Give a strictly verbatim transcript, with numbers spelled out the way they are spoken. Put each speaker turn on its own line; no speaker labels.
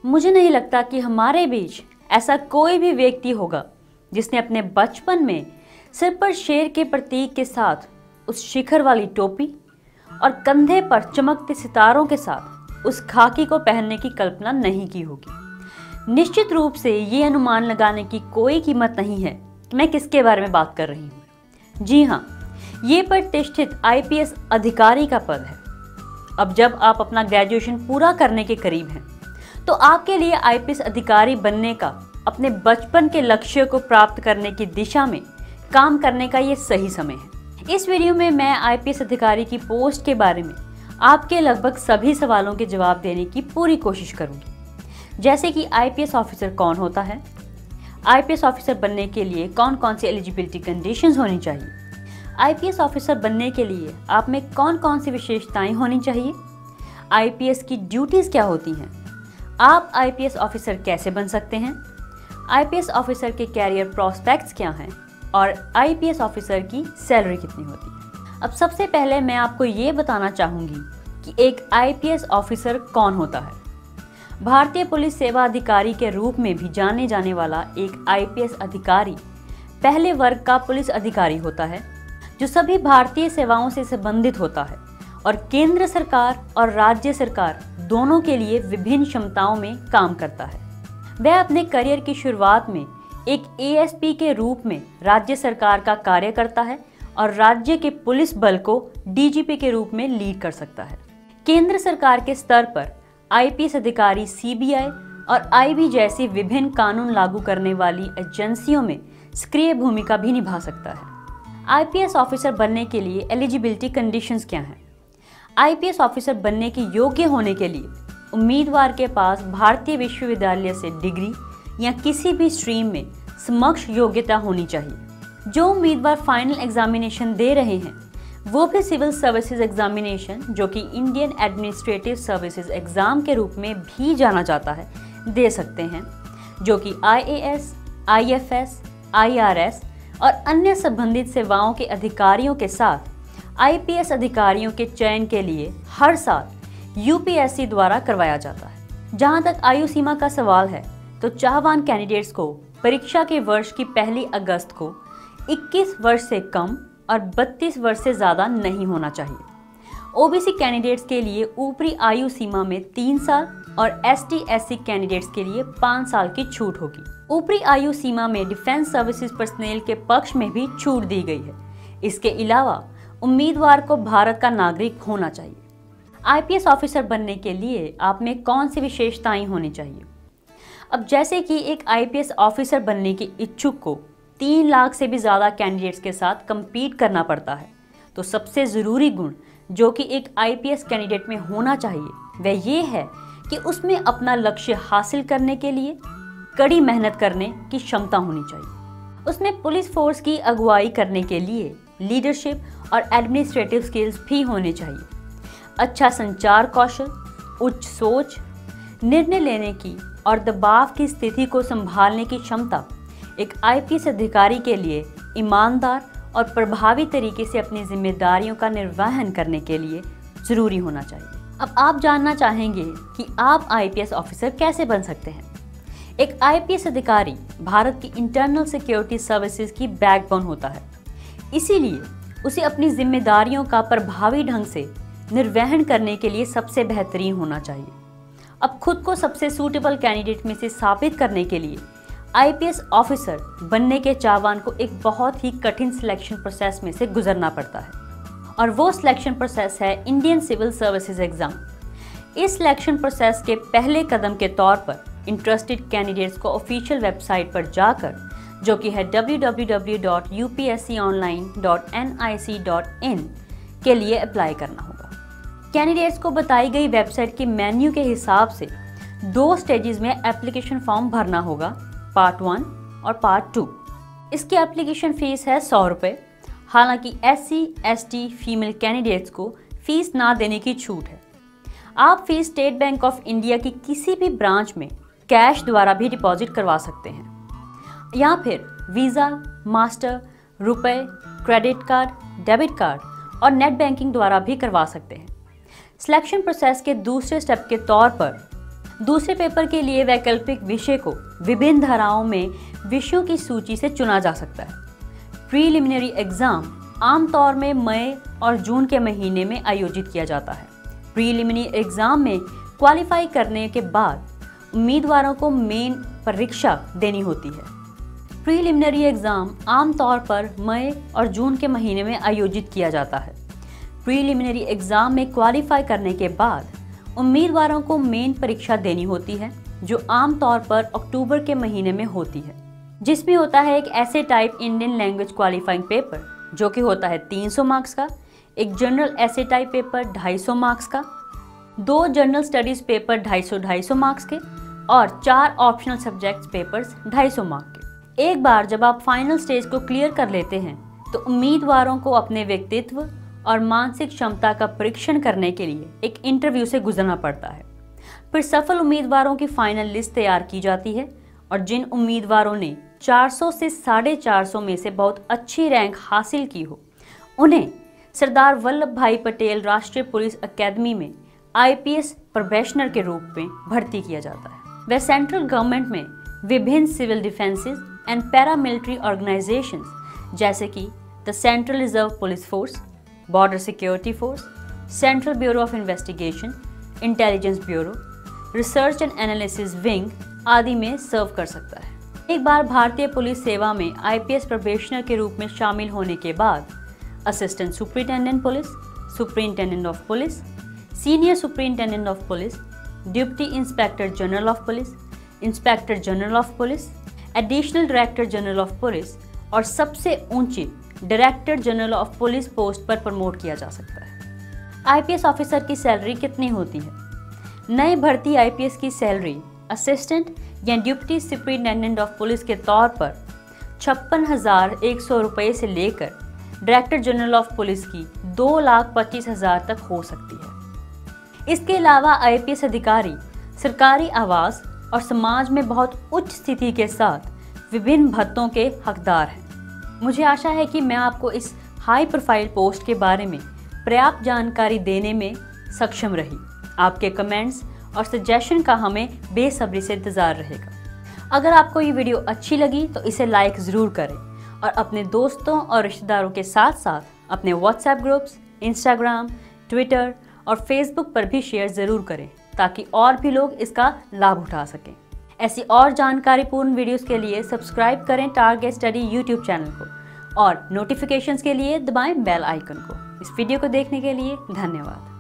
मुझे नहीं लगता कि हमारे बीच ऐसा कोई भी व्यक्ति होगा जिसने अपने बचपन में सिर पर शेर के प्रतीक के साथ उस शिखर वाली टोपी और कंधे पर चमकते सितारों के साथ उस खाकी को पहनने की कल्पना नहीं की होगी। निश्चित रूप से ये अनुमान लगाने की कोई कीमत नहीं है कि मैं किसके बारे में बात कर रही हूँ। जी हाँ, ये प्रतिष्ठित आई पी एस अधिकारी का पद है। अब जब आप अपना ग्रेजुएशन पूरा करने के करीब हैं, तो आपके लिए आई पी एस अधिकारी बनने का, अपने बचपन के लक्ष्य को प्राप्त करने की दिशा में काम करने का ये सही समय है। इस वीडियो में मैं आई पी एस अधिकारी की पोस्ट के बारे में आपके लगभग सभी सवालों के जवाब देने की पूरी कोशिश करूंगी, जैसे कि आई पी एस ऑफिसर कौन होता है, आई पी एस ऑफिसर बनने के लिए कौन कौन सी एलिजिबिलिटी कंडीशंस होनी चाहिए, आई पी एस ऑफिसर बनने के लिए आप में कौन कौन सी विशेषताएं होनी चाहिए, आई पी एस की ड्यूटीज़ क्या होती हैं, आप आई पी एस ऑफिसर कैसे बन सकते हैं, आई पी एस ऑफिसर के कैरियर प्रोस्पेक्ट्स क्या हैं और आई पी एस ऑफिसर की सैलरी कितनी होती है। अब सबसे पहले मैं आपको ये बताना चाहूँगी कि एक आई पी एस ऑफिसर कौन होता है। भारतीय पुलिस सेवा अधिकारी के रूप में भी जाने जाने वाला एक आई पी एस अधिकारी पहले वर्ग का पुलिस अधिकारी होता है, जो सभी भारतीय सेवाओं से संबंधित होता है और केंद्र सरकार और राज्य सरकार दोनों के लिए विभिन्न क्षमताओं में काम करता है। वह अपने करियर की शुरुआत में एक ए एस पी के रूप में राज्य सरकार का कार्य करता है और राज्य के पुलिस बल को डी जी पी के रूप में लीड कर सकता है। केंद्र सरकार के स्तर पर आई पी एस अधिकारी सी बी आई और आई बी जैसी विभिन्न कानून लागू करने वाली एजेंसियों में सक्रिय भूमिका भी निभा सकता है। आई पी एस ऑफिसर बनने के लिए एलिजिबिलिटी कंडीशंस क्या हैं? आई पी एस ऑफिसर बनने के योग्य होने के लिए उम्मीदवार के पास भारतीय विश्वविद्यालय से डिग्री या किसी भी स्ट्रीम में समकक्ष योग्यता होनी चाहिए। जो उम्मीदवार फाइनल एग्जामिनेशन दे रहे हैं वो भी सिविल सर्विसेज एग्जामिनेशन, जो कि इंडियन एडमिनिस्ट्रेटिव सर्विसेज एग्जाम के रूप में भी जाना जाता है, दे सकते हैं, जो कि I A S, I F S, I R S और अन्य संबंधित सेवाओं के अधिकारियों के साथ आई पी एस अधिकारियों के चयन के लिए हर साल यू पी एस सी द्वारा करवाया जाता है। जहां तक आयु सीमा का सवाल है, तो चाहवान कैंडिडेट्स को परीक्षा के वर्ष की पहली अगस्त को इक्कीस वर्ष से कम और बत्तीस वर्ष से ज़्यादा नहीं होना चाहिए। ओ बी सी कैंडिडेट्स के लिए ऊपरी आयु सीमा में तीन साल और S T S C candidates के लिए पाँच साल की छूट होगी। ऊपरी आयु सीमा में डिफेंस सर्विसेज पर्सनल के पक्ष में भी छूट दी गई है। इसके अलावा उम्मीदवार को भारत का नागरिक होना चाहिए। आई पी एस ऑफिसर बनने के लिए आप में कौन सी विशेषताएं होनी चाहिए? अब जैसे कि एक आई पी एस ऑफिसर बनने के इच्छुक को तीन लाख से भी ज़्यादा कैंडिडेट्स के साथ compete करना पड़ता है, तो सबसे ज़रूरी गुण जो कि एक आई पी एस कैंडिडेट में होना चाहिए वह ये है कि उसमें अपना लक्ष्य हासिल करने के लिए कड़ी मेहनत करने की क्षमता होनी चाहिए। उसमें पुलिस फोर्स की अगुवाई करने के लिए लीडरशिप और एडमिनिस्ट्रेटिव स्किल्स भी होने चाहिए। अच्छा संचार कौशल, उच्च सोच, निर्णय लेने की और दबाव की स्थिति को संभालने की क्षमता एक आई पी एस अधिकारी के लिए ईमानदार और प्रभावी तरीके से अपनी जिम्मेदारियों का निर्वहन करने के लिए ज़रूरी होना चाहिए। अब आप जानना चाहेंगे कि आप आई पी एस ऑफिसर कैसे बन सकते हैं। एक आई पी एस अधिकारी भारत की इंटरनल सिक्योरिटी सर्विसेज की बैकबोन होता है, इसीलिए उसे अपनी जिम्मेदारियों का प्रभावी ढंग से निर्वहन करने के लिए सबसे बेहतरीन होना चाहिए। अब खुद को सबसे सूटेबल कैंडिडेट में से साबित करने के लिए आई पी एस ऑफिसर बनने के चाहवान को एक बहुत ही कठिन सिलेक्शन प्रोसेस में से गुजरना पड़ता है, और वो सिलेक्शन प्रोसेस है इंडियन सिविल सर्विसेज एग्ज़ाम। इस सिलेक्शन प्रोसेस के पहले कदम के तौर पर इंटरेस्टेड कैंडिडेट्स को ऑफिशियल वेबसाइट पर जाकर, जो कि है W W W dot U P S C online dot N I C dot in के लिए अप्लाई करना होगा। कैंडिडेट्स को बताई गई वेबसाइट के मेन्यू के हिसाब से दो स्टेजेस में एप्लीकेशन फॉर्म भरना होगा, पार्ट वन और पार्ट टू। इसकी एप्लीकेशन फ़ीस है सौ रुपये। हालांकि S C S T female candidates को फ़ीस ना देने की छूट है। आप fees State Bank of India की किसी भी ब्रांच में कैश द्वारा भी डिपॉजिट करवा सकते हैं, या फिर Visa, master, RuPay, credit card, debit card और नेट बैंकिंग द्वारा भी करवा सकते हैं। सिलेक्शन प्रोसेस के दूसरे स्टेप के तौर पर दूसरे पेपर के लिए वैकल्पिक विषय को विभिन्न धाराओं में विषयों की सूची से चुना जा सकता है। प्रीलिमिनरी एग्जाम आमतौर में मई और जून के महीने में आयोजित किया जाता है। प्रीलिमिनरी एग्जाम में क्वालिफाई करने के बाद उम्मीदवारों को मेन परीक्षा देनी होती है। प्रीलिमिनरी एग्जाम आमतौर पर मई और जून के महीने में आयोजित किया जाता है। प्रीलिमिनरी एग्जाम में क्वालिफाई करने के बाद उम्मीदवारों को मेन परीक्षा देनी होती है, जो आमतौर पर अक्टूबर के महीने में होती है, जिसमें होता है एक ऐसे type Indian language qualifying paper जो कि होता है तीन सौ मार्क्स का, एक जनरल ऐसे टाइप पेपर ढाई सौ मार्क्स का, दो जनरल स्टडीज पेपर ढाई सौ ढाई सौ मार्क्स के और चार ऑप्शनल सब्जेक्ट्स पेपर्स ढाई सौ मार्क्स के। एक बार जब आप फाइनल स्टेज को क्लियर कर लेते हैं तो उम्मीदवारों को अपने व्यक्तित्व और मानसिक क्षमता का परीक्षण करने के लिए एक इंटरव्यू से गुजरना पड़ता है। फिर सफल उम्मीदवारों की फाइनल लिस्ट तैयार की जाती है और जिन उम्मीदवारों ने चार सौ से साढ़े चार सौ में से बहुत अच्छी रैंक हासिल की हो, उन्हें सरदार वल्लभ भाई पटेल राष्ट्रीय पुलिस अकेदमी में आई पी एस प्रोबेशनर के रूप में भर्ती किया जाता है। वह सेंट्रल गवर्नमेंट में विभिन्न civil defences and paramilitary organisations जैसे कि the central reserve police force, border security force, central bureau of investigation, intelligence bureau, research and analysis wing आदि में सर्व कर सकता है। एक बार भारतीय पुलिस सेवा में आई पी एस प्रोबेशनर के रूप में शामिल होने के बाद assistant superintendent police, superintendent of police, senior superintendent of police, deputy inspector general of police, inspector general of police, additional director general of police और सबसे ऊंची director general of police post पर प्रमोट किया जा सकता है। आई पी एस ऑफिसर की salary कितनी होती है? नए भर्ती आई पी एस की सैलरी असिस्टेंट या डिप्टी सुपरिटेंडेंट ऑफ पुलिस के तौर पर छप्पन हजार एक सौ रुपये से लेकर डायरेक्टर जनरल ऑफ पुलिस की दो लाख पच्चीस हजार तक हो सकती है। इसके अलावा आई पी एस अधिकारी सरकारी आवास और समाज में बहुत उच्च स्थिति के साथ विभिन्न भत्तों के हकदार हैं। मुझे आशा है कि मैं आपको इस हाई प्रोफाइल पोस्ट के बारे में पर्याप्त जानकारी देने में सक्षम रही। आपके कमेंट्स और सजेशन का हमें बेसब्री से इंतज़ार रहेगा। अगर आपको ये वीडियो अच्छी लगी तो इसे लाइक ज़रूर करें और अपने दोस्तों और रिश्तेदारों के साथ साथ अपने व्हाट्सएप ग्रुप्स, इंस्टाग्राम, ट्विटर और फेसबुक पर भी शेयर ज़रूर करें ताकि और भी लोग इसका लाभ उठा सकें। ऐसी और जानकारीपूर्ण वीडियोस के लिए सब्सक्राइब करें टारगेट स्टडी यूट्यूब चैनल को और नोटिफिकेशंस के लिए दबाएं बेल आइकन को। इस वीडियो को देखने के लिए धन्यवाद।